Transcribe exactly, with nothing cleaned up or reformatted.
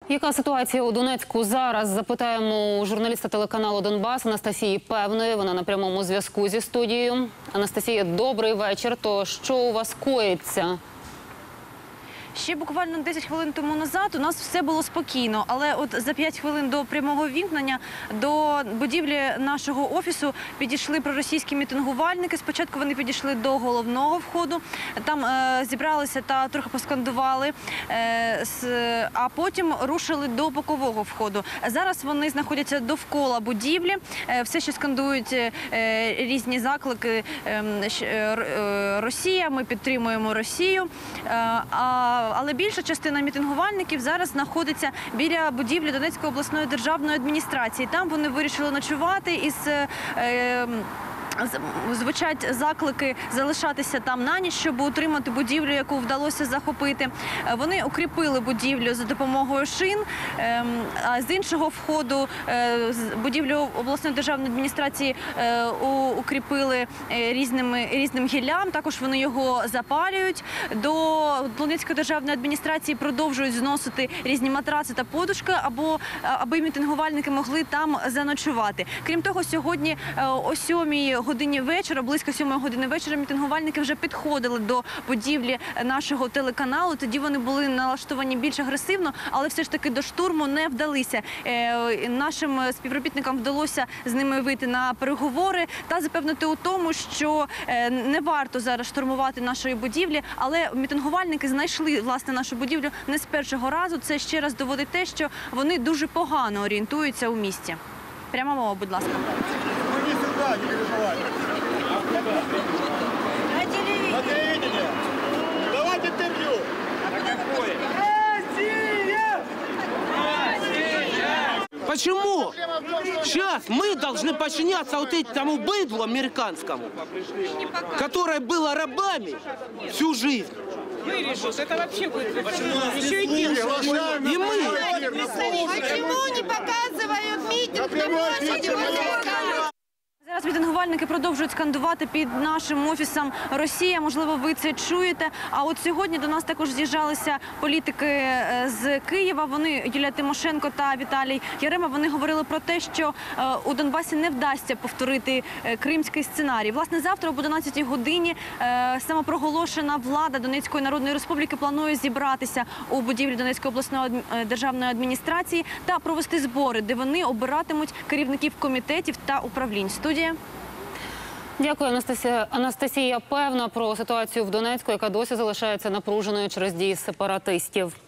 Яка ситуація у Донецьку зараз? Запитаємо у журналіста телеканалу «Донбас» Анастасії Певної. Вона на прямому зв'язку зі студією. Анастасія, добрий вечір. То що у вас коїться? Ще буквально десять хвилин тому назад у нас все було спокійно, але от за п'ять хвилин до прямого вімкнення до будівлі нашого офісу підійшли проросійські мітингувальники. Спочатку вони підійшли до головного входу, там е, зібралися та трохи поскандували, е, с, а потім рушили до бокового входу. Зараз вони знаходяться довкола будівлі, е, все ще скандують е, різні заклики е, е, «Росія», «Ми підтримуємо Росію». Е, а Але більша частина мітингувальників зараз знаходиться біля будівлі Донецької обласної державної адміністрації. Там вони вирішили ночувати із... Е, Звучать заклики залишатися там на ніч, щоб утримати будівлю, яку вдалося захопити. Вони укріпили будівлю за допомогою шин, а з іншого входу будівлю обласної державної адміністрації укріпили різними, різним гіллям, також вони його запалюють. До Донецької державної адміністрації продовжують зносити різні матраци та подушки, або, аби мітингувальники могли там заночувати. Крім того, сьогодні о сьомій годині вечора, близько сьомої години вечора, мітингувальники вже підходили до будівлі нашого телеканалу. Тоді вони були налаштовані більш агресивно, але все ж таки до штурму не вдалися. Е, нашим співробітникам вдалося з ними вийти на переговори та запевнити у тому, що е, не варто зараз штурмувати нашої будівлі, але мітингувальники знайшли, власне, нашу будівлю не з першого разу. Це ще раз доводить те, що вони дуже погано орієнтуються у місті. Пряма мова, будь ласка. На телевидение. На телевидение. Давайте интервью. На какое? Россия! Россия! Почему сейчас мы должны подчиняться вот этому быдлу американскому, которое было рабами всю жизнь? Вырежут, это вообще будет. Почему нас еще и не И мы. Почему не показывают митинг на площади? Зараз мітингувальники продовжують скандувати під нашим офісом «Росія». Можливо, ви це чуєте. А от сьогодні до нас також з'їжджалися політики з Києва. Вони, Юлія Тимошенко та Віталій Ярема, вони говорили про те, що у Донбасі не вдасться повторити кримський сценарій. Власне, завтра об одинадцятій годині самопроголошена влада Донецької Народної Республіки планує зібратися у будівлі Донецької обласної державної адміністрації та провести збори, де вони обиратимуть керівників комітетів та управлінь. Студія. Дякую, Анастасія. Анастасія Певна про ситуацію в Донецьку, яка досі залишається напруженою через дії сепаратистів.